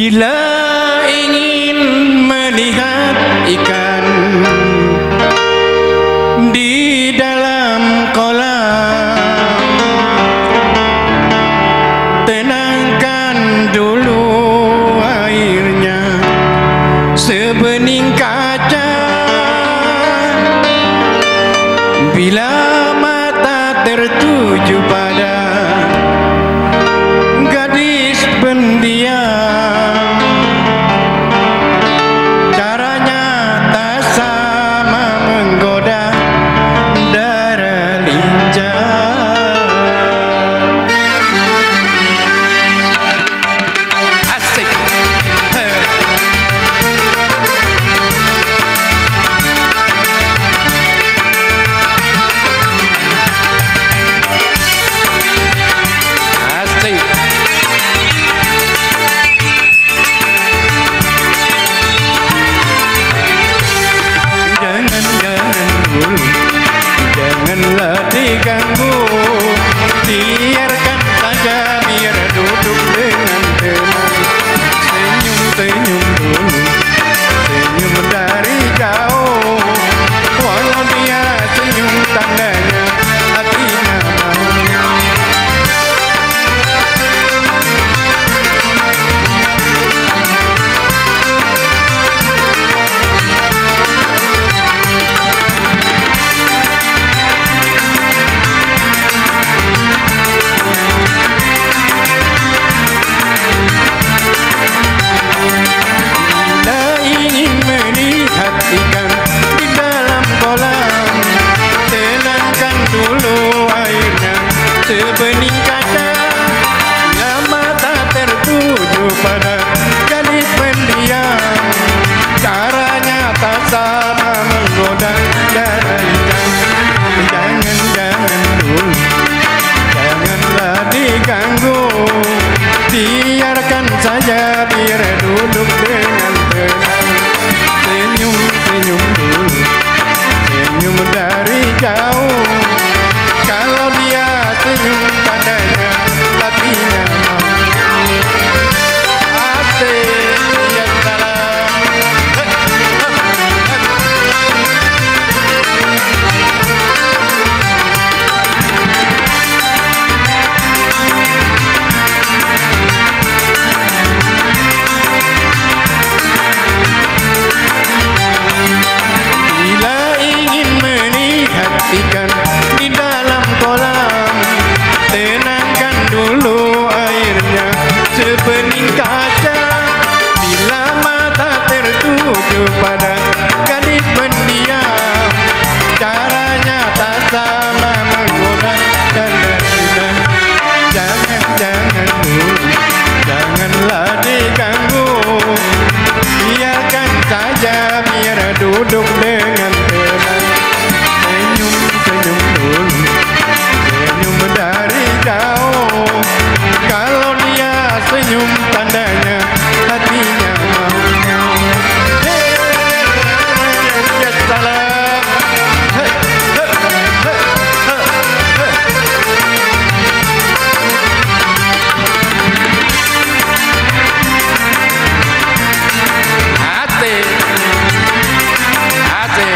Bila ingin melihat ikan di dalam kolam, tenangkan dulu airnya sebening kaca. Bila mata tertuju pada gadis pendiam, caranya tak sama menggoda darah lincah. Asik. Janganlah diganggu, biarkan saja biar duduk dengan tenang. Senyum-senyum dulu, senyum dari jauh. Walau dia senyum tandanya hatinya mau. Ikan di dalam kolam, tenangkan dulu airnya sebening kaca. Bila mata tertuju pada gadis pendiam, caranya tak sama menggoda darah lincah. Jangan dulu, janganlah diganggu, biarkan saja biar duduk dengan tenang. Senyum dulu, senyum dari jauh. Kalau dia senyum tandanya hatinya mau. Asik, ya salam. Ikan di dalam kolam, tenangkan dulu airnya sebening kaca. Bila mata tertuju pada gadis pendiam, caranya tak sama menggoda dan bersinah. Jangan dulu, janganlah diganggu, biarkan saja biar duduk dengan tenang. Senyum dulu, senyum dari jauh. Kalau dia senyum tandanya hatinya mau. Ya salam. Hati, hati.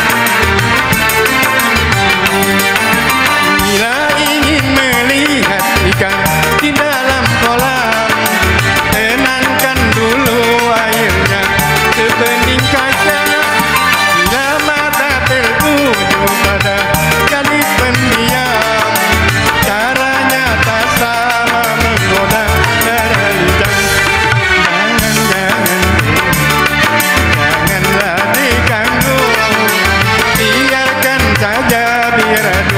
Bila ingin melihat ikan di dalam kolam, tenangkan dulu airnya sebening kaca. Bila mata tertuju pada gadis pendiam, caranya tak sama menggoda darah lincah. Janganlah diganggu, biarkan saja biar